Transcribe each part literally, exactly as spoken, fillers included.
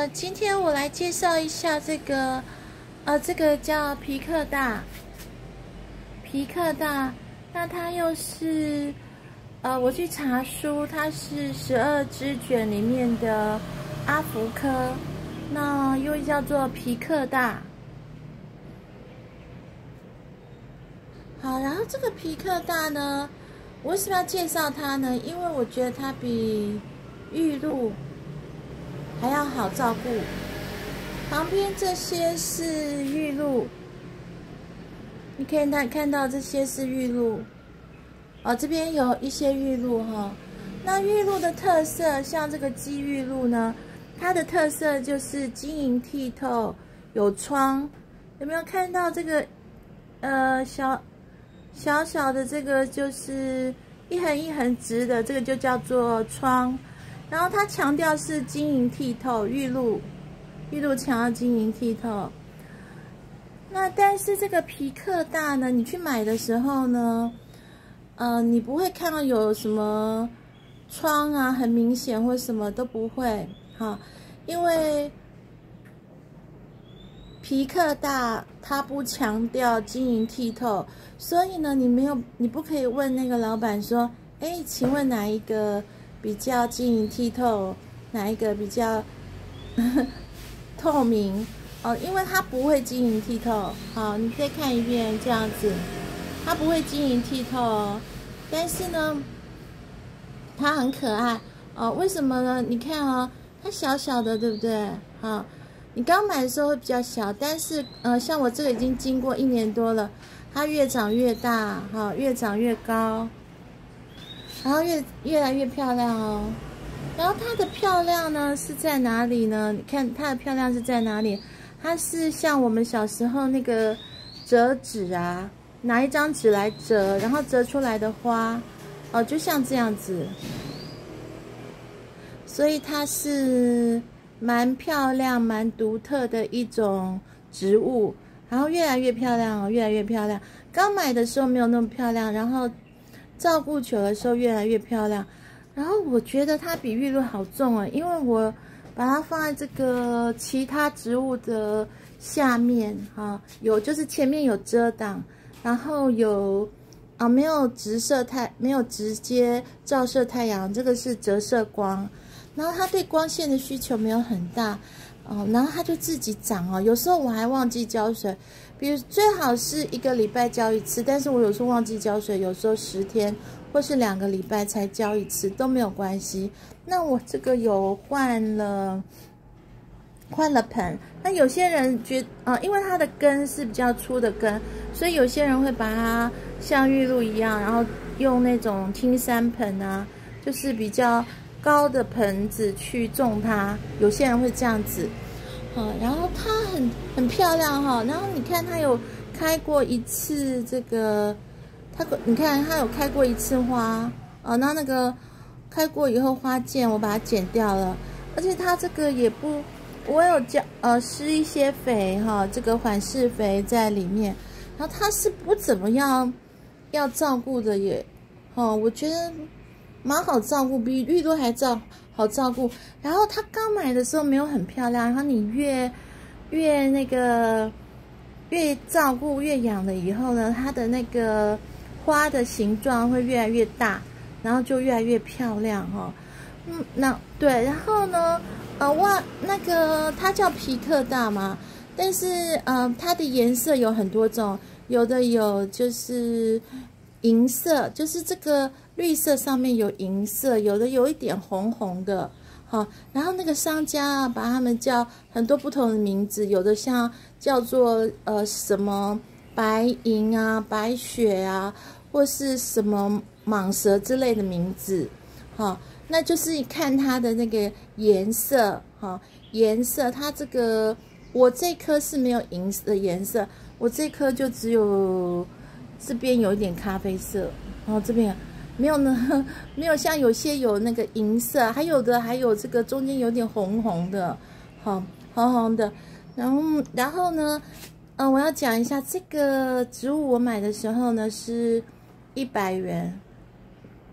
呃，今天我来介绍一下这个，呃，这个叫皮克大，皮克大，那它又是，呃，我去查书，它是十二支卷里面的阿福科，那又叫做皮克大。好，然后这个皮克大呢，我为什么要介绍它呢？因为我觉得它比玉露还要好照顾。旁边这些是玉露，你可以看看到这些是玉露，哦，这边有一些玉露哈。那玉露的特色，像这个鸡玉露呢，它的特色就是晶莹剔透，有窗。有没有看到这个？呃，小小小的这个就是一横一横直的，这个就叫做窗。然后它强调是晶莹剔透，玉露，玉露强调晶莹剔透。那但是这个皮克大呢，你去买的时候呢，呃，你不会看到有什么窗啊，很明显或什么都不会，哈，因为皮克大它不强调晶莹剔透，所以呢，你没有，你不可以问那个老板说，哎，请问哪一个比较晶莹剔透，哪一个比较呵呵透明？哦，因为它不会晶莹剔透。好，你再看一遍这样子，它不会晶莹剔透哦，但是呢，它很可爱哦。为什么呢？你看哦，它小小的，对不对？好，你刚买的时候会比较小，但是呃，像我这个已经经过一年多了，它越长越大，哈，越长越高，然后越越来越漂亮哦。然后它的漂亮呢是在哪里呢？你看它的漂亮是在哪里？它是像我们小时候那个折纸啊，拿一张纸来折，然后折出来的花，哦，就像这样子。所以它是蛮漂亮、蛮独特的一种植物，然后越来越漂亮哦，越来越漂亮。刚买的时候没有那么漂亮，然后照顾久的时候越来越漂亮。然后我觉得它比玉露好重啊，因为我把它放在这个其他植物的下面哈，有就是前面有遮挡，然后有啊没有直射太没有直接照射太阳，这个是折射光，然后它对光线的需求没有很大哦，然后它就自己长哦。有时候我还忘记浇水，比如最好是一个礼拜浇一次，但是我有时候忘记浇水，有时候十天或是两个礼拜才浇一次都没有关系。那我这个有换了换了盆，那有些人觉呃，因为它的根是比较粗的根，所以有些人会把它像玉露一样，然后用那种青山盆啊，就是比较高的盆子去种它。有些人会这样子，好，然后它很很漂亮哈。然后你看它有开过一次这个，它你看它有开过一次花哦，那那个。开过以后花剑我把它剪掉了，而且它这个也不，我有浇呃施一些肥哈，这个缓释肥在里面，然后它是不怎么样要照顾的也，哦，我觉得蛮好照顾，比玉露还照好照顾。然后它刚买的时候没有很漂亮，然后你越越那个越照顾越养了以后呢，它的那个花的形状会越来越大。然后就越来越漂亮哈、哦，嗯，那对，然后呢，呃，哇，那个它叫皮克大嘛，但是呃，它的颜色有很多种，有的有就是银色，就是这个绿色上面有银色，有的有一点红红的，好，然后那个商家啊，把它们叫很多不同的名字，有的像叫做呃什么白银啊、白雪啊，或是什么。蟒蛇之类的名字，好，那就是看它的那个颜色，哈，颜色，它这个我这颗是没有银的颜色，我这颗就只有这边有一点咖啡色，然后这边没有呢，没有像有些有那个银色，还有的还有这个中间有点红红的，好，红红的，然后然后呢，嗯、呃，我要讲一下这个植物，我买的时候呢是一百元。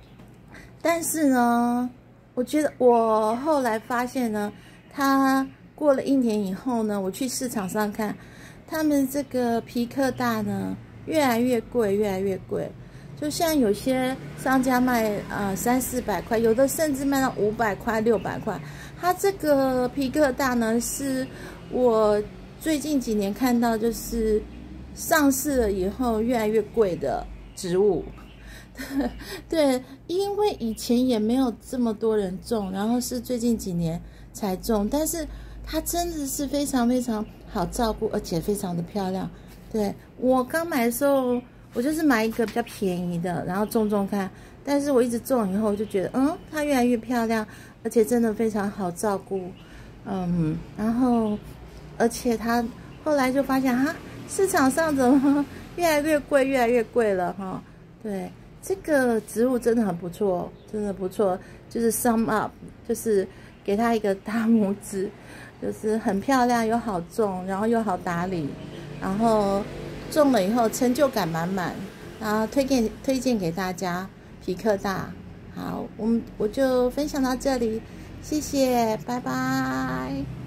但是呢，我觉得我后来发现呢，它过了一年以后呢，我去市场上看，他们这个皮克大呢越来越贵，越来越贵。就像有些商家卖呃三四百块，有的甚至卖到五百块、六百块。它这个皮克大呢，是我最近几年看到就是上市了以后越来越贵的植物。对，因为以前也没有这么多人种，然后是最近几年才种，但是它真的是非常非常好照顾，而且非常的漂亮。对，我刚买的时候，我就是买一个比较便宜的，然后种种看，但是我一直种以后，我就觉得，嗯，它越来越漂亮，而且真的非常好照顾，嗯，然后而且它后来就发现，哈，市场上怎么越来越贵，越来越贵了哈？对。这个植物真的很不错，真的不错，就是 sum up， 就是给它一个大拇指，就是很漂亮又好种，然后又好打理，然后种了以后成就感满满，然后推荐推荐给大家皮克大。好，我们我就分享到这里，谢谢，拜拜。